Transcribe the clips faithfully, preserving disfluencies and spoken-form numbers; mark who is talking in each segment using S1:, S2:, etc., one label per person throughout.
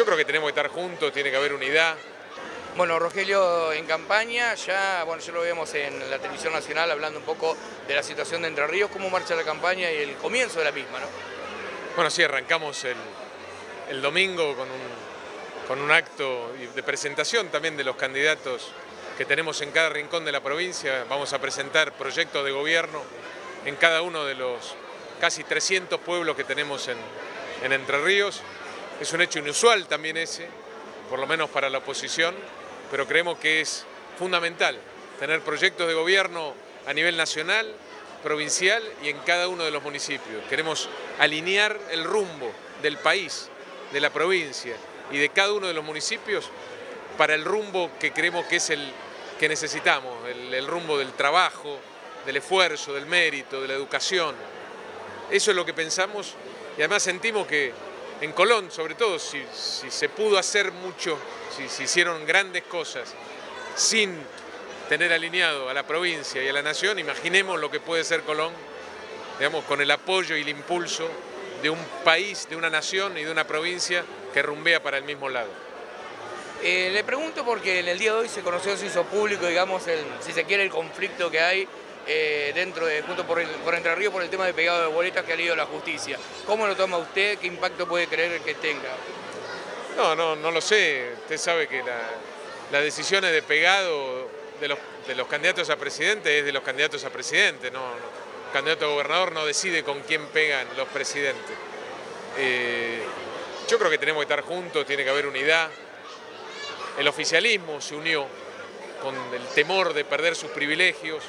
S1: creo que tenemos que estar juntos, tiene que haber unidad.
S2: Bueno, Rogelio, en campaña, ya, bueno, ya lo vemos en la televisión nacional hablando un poco de la situación de Entre Ríos, cómo marcha la campaña y el comienzo de la misma, ¿no?
S1: Bueno, sí, arrancamos el, el domingo con un, con un acto de presentación también de los candidatos que tenemos en cada rincón de la provincia. Vamos a presentar proyectos de gobierno en cada uno de los casi trescientos pueblos que tenemos en, en Entre Ríos. Es un hecho inusual también ese, por lo menos para la oposición, pero creemos que es fundamental tener proyectos de gobierno a nivel nacional, provincial y en cada uno de los municipios. Queremos alinear el rumbo del país, de la provincia y de cada uno de los municipios para el rumbo que creemos que es el que necesitamos, el, el rumbo del trabajo, del esfuerzo, del mérito, de la educación. Eso es lo que pensamos y además sentimos que en Colón, sobre todo, si, si se pudo hacer mucho, si se hicieron grandes cosas sin tener alineado a la provincia y a la nación, imaginemos lo que puede ser Colón, digamos, con el apoyo y el impulso de un país, de una nación y de una provincia que rumbea para el mismo lado.
S2: Eh, le pregunto porque en el día de hoy se conoció, se hizo público, digamos, el, si se quiere, el conflicto que hay eh, dentro de, junto por, el, por Entre Ríos por el tema de pegado de boletas que ha leído la justicia. ¿Cómo lo toma usted? ¿Qué impacto puede creer que tenga?
S1: No, no, no lo sé. Usted sabe que la, las decisiones de pegado de los, de los candidatos a presidente es de los candidatos a presidente. No, no. El candidato a gobernador no decide con quién pegan los presidentes. Eh, yo creo que tenemos que estar juntos, tiene que haber unidad. El oficialismo se unió con el temor de perder sus privilegios,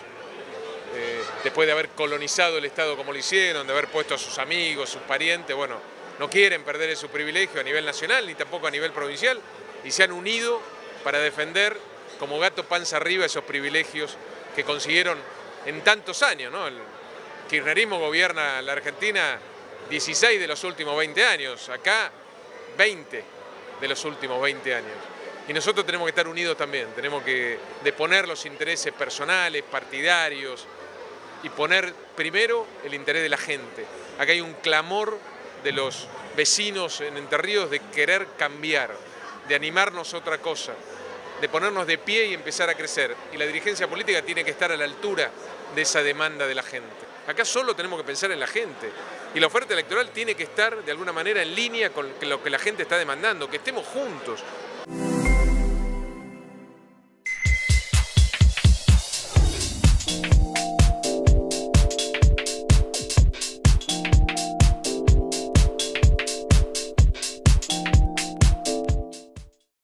S1: eh, después de haber colonizado el Estado como lo hicieron, de haber puesto a sus amigos, sus parientes, bueno, no quieren perder su privilegio a nivel nacional ni tampoco a nivel provincial y se han unido para defender como gato panza arriba esos privilegios que consiguieron en tantos años, ¿no? El kirchnerismo gobierna la Argentina dieciséis de los últimos veinte años, acá veinte de los últimos veinte años. Y nosotros tenemos que estar unidos también, tenemos que deponer los intereses personales, partidarios y poner primero el interés de la gente. Acá hay un clamor de los vecinos en Entre Ríos de querer cambiar, de animarnos a otra cosa, de ponernos de pie y empezar a crecer. Y la dirigencia política tiene que estar a la altura de esa demanda de la gente. Acá solo tenemos que pensar en la gente. Y la oferta electoral tiene que estar de alguna manera en línea con lo que la gente está demandando, que estemos juntos,